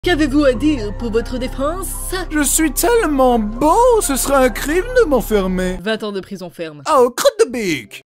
Qu'avez-vous à dire pour votre défense? Je suis tellement beau, ce serait un crime de m'enfermer. 20 ans de prison ferme. Oh, crotte de bique!